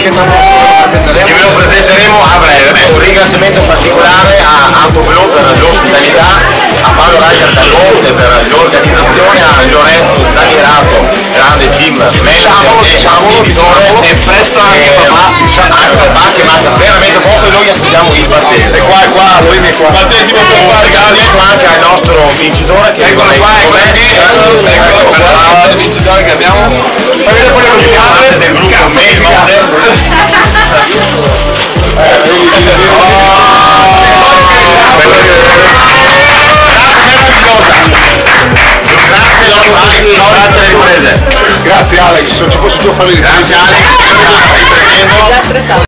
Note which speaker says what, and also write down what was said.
Speaker 1: che ve lo presenteremo a breve. Beh, un ringraziamento particolare a Ampo Blu per l'ospitalità, a Paolo Raia Monte per l'organizzazione, a Lorenzo Zanierato, grande team manager e presto anche papà che manca veramente poco e noi aspettiamo il battesimo. E qua, lui mi qua. Battesimo per fare anche al nostro vincitore che eccolo qua, eccolo il vincitore che abbiamo. Vedete quello che parte del gruppo Mail Model. Grazie alle riprese.
Speaker 2: Grazie Alex, non ci posso più fare.
Speaker 1: Grazie Alex.